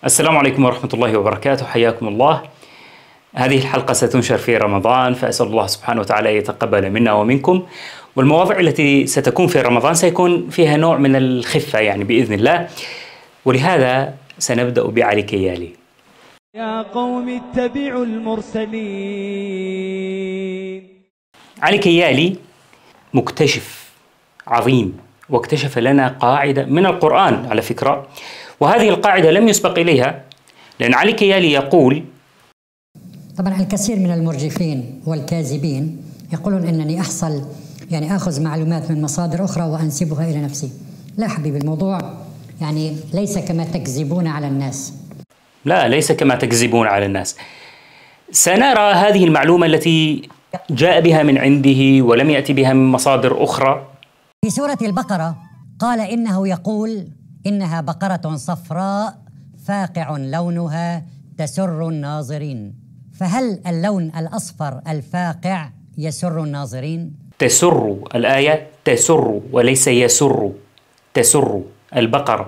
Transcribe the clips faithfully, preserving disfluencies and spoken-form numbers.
السلام عليكم ورحمة الله وبركاته، حياكم الله. هذه الحلقة ستنشر في رمضان، فأسأل الله سبحانه وتعالى أن يتقبل منا ومنكم. والمواضيع التي ستكون في رمضان سيكون فيها نوع من الخفة يعني بإذن الله، ولهذا سنبدأ بعلي كيالي. يا قوم اتبعوا المرسلين. علي كيالي مكتشف عظيم، واكتشف لنا قاعدة من القرآن على فكرة، وهذه القاعدة لم يسبق إليها، لأن علي كيالي يقول: طبعا الكثير من المرجفين والكاذبين يقولون أنني أحصل يعني أخذ معلومات من مصادر أخرى وأنسبها إلى نفسي. لا حبيبي، الموضوع يعني ليس كما تكذبون على الناس. لا، ليس كما تكذبون على الناس. سنرى هذه المعلومة التي جاء بها من عنده ولم يأتي بها من مصادر أخرى. في سورة البقرة قال إنه يقول إنها بقرة صفراء فاقع لونها تسر الناظرين. فهل اللون الأصفر الفاقع يسر الناظرين؟ تسر، الآية تسر وليس يسر، تسر البقرة.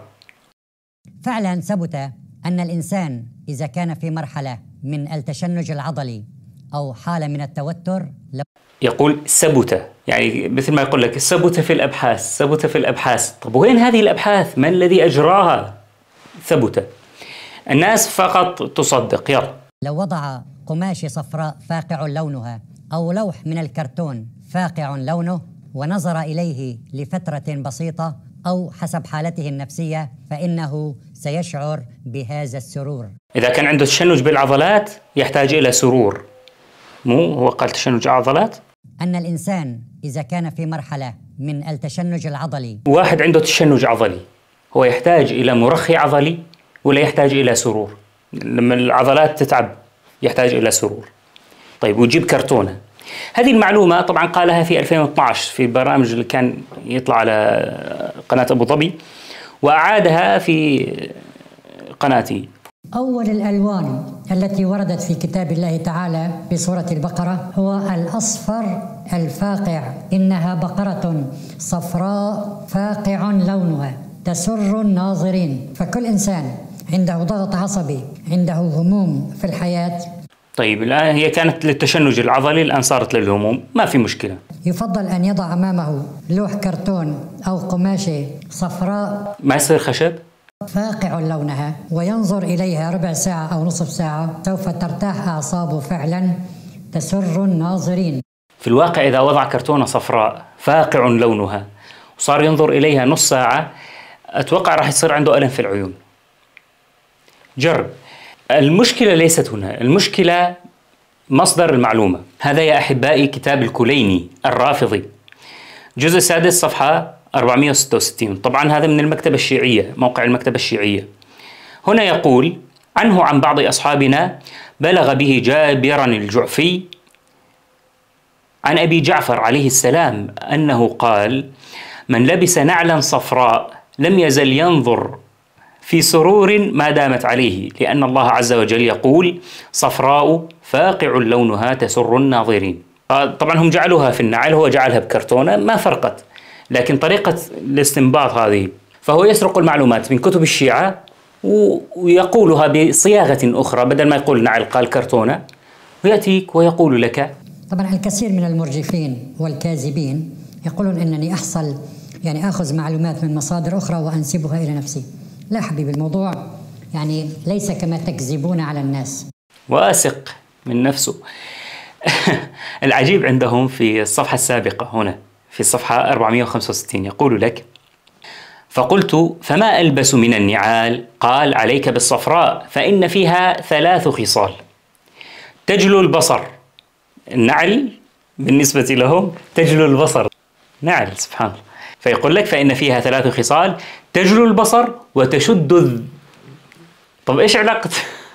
فعلا ثبت أن الإنسان إذا كان في مرحلة من التشنج العضلي أو حالة من التوتر، يقول ثبت، يعني مثل ما يقول لك ثبت في الأبحاث، ثبت في الأبحاث. طب وين هذه الأبحاث؟ من الذي أجراها؟ ثبت. الناس فقط تصدق. يلا، لو وضع قماشة صفراء فاقع لونها أو لوح من الكرتون فاقع لونه ونظر إليه لفترة بسيطة أو حسب حالته النفسية، فإنه سيشعر بهذا السرور. إذا كان عنده تشنج بالعضلات يحتاج إلى سرور، مو هو قال تشنج عضلات؟ أن الإنسان إذا كان في مرحلة من التشنج العضلي، واحد عنده تشنج عضلي، هو يحتاج إلى مرخي عضلي ولا يحتاج إلى سرور؟ لما العضلات تتعب يحتاج إلى سرور. طيب، ويجيب كرتونة. هذه المعلومة طبعا قالها في ألفين واثناشر في برامج اللي كان يطلع على قناة أبو ظبي، وأعادها في قناتي. أول الألوان التي وردت في كتاب الله تعالى في سورة البقرة هو الأصفر الفاقع. إنها بقرة صفراء فاقع لونها تسر الناظرين. فكل إنسان عنده ضغط عصبي، عنده هموم في الحياة. طيب، الآن هي كانت للتشنج العضلي، الآن صارت للهموم، ما في مشكلة. يفضل أن يضع أمامه لوح كرتون أو قماشة صفراء ما يصير خشب فاقع لونها وينظر إليها ربع ساعة أو نصف ساعة، سوف ترتاح أعصابه فعلا، تسر الناظرين. في الواقع إذا وضع كرتونة صفراء فاقع لونها وصار ينظر إليها نص ساعة، أتوقع راح يصير عنده ألم في العيون. جرب. المشكلة ليست هنا، المشكلة مصدر المعلومة. هذا يا أحبائي كتاب الكليني الرافضي، جزء السادس صفحة أربعمئة وستة وستين. طبعا هذا من المكتبة الشيعية، موقع المكتبة الشيعية. هنا يقول عنه عن بعض أصحابنا: بلغ به جابر الجعفي عن أبي جعفر عليه السلام أنه قال: من لبس نعلا صفراء لم يزل ينظر في سرور ما دامت عليه، لأن الله عز وجل يقول: صفراء فاقع لونها تسر الناظرين. طبعا هم جعلوها في النعل، هو جعلها بكرتونة، ما فرقت، لكن طريقة الاستنباط هذه. فهو يسرق المعلومات من كتب الشيعة ويقولها بصياغة أخرى، بدل ما يقول نعل قال كرتونة، ويأتيك ويقول لك. طبعا الكثير من المرجفين والكاذبين يقولون أنني أحصل يعني أخذ معلومات من مصادر أخرى وأنسبها إلى نفسي. لا حبيبي، الموضوع يعني ليس كما تكذبون على الناس. واثق من نفسه. العجيب عندهم في الصفحة السابقة هنا في الصفحة أربعمئة وخمسة وستين يقول لك: فقلت: فما ألبس من النعال؟ قال: عليك بالصفراء فإن فيها ثلاث خصال تجلو البصر. النعل بالنسبة لهم تجلو البصر، نعل، سبحان الله. فيقول لك: فإن فيها ثلاث خصال تجلو البصر وتشد الذ... طب إيش علاقة؟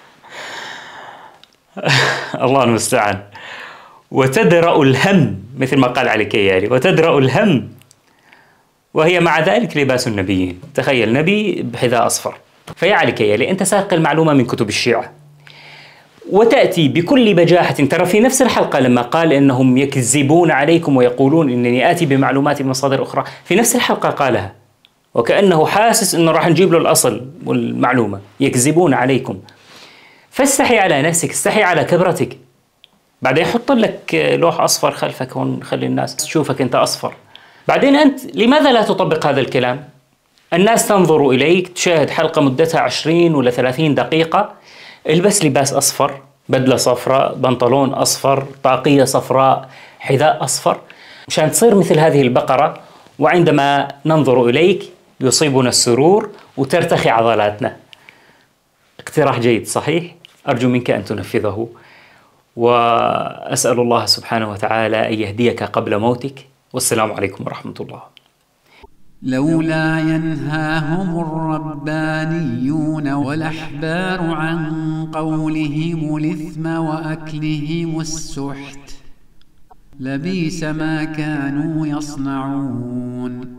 الله المستعان. وتدرأ الهم، مثل ما قال علي كيالي، وتدرأ الهم، وهي مع ذلك لباس النبيين. تخيل نبي بحذاء أصفر. فيا علي كيالي، أنت ساق المعلومة من كتب الشيعة وتأتي بكل بجاحة. ترى في نفس الحلقة لما قال إنهم يكذبون عليكم ويقولون إنني آتي بمعلومات من مصادر أخرى، في نفس الحلقة قالها. وكأنه حاسس أنه راح نجيب له الأصل والمعلومة. يكذبون عليكم. فاستحي على نفسك، استحي على كبرتك. بعدين حط لك لوح أصفر خلفك هون، خلي الناس تشوفك أنت أصفر. بعدين أنت لماذا لا تطبق هذا الكلام؟ الناس تنظر إليك، تشاهد حلقة مدتها عشرين ولا ثلاثين دقيقة، البس لباس أصفر، بدلة صفراء، بنطلون أصفر، طاقية صفراء، حذاء أصفر، مشان تصير مثل هذه البقرة. وعندما ننظر إليك يصيبنا السرور وترتخي عضلاتنا. اقتراح جيد صحيح؟ أرجو منك أن تنفذه، وأسأل الله سبحانه وتعالى أن يهديك قبل موتك. والسلام عليكم ورحمة الله. لولا ينهاهم الربانيون والأحبار عن قولهم الإثم وأكلهم السحت لبئس ما كانوا يصنعون.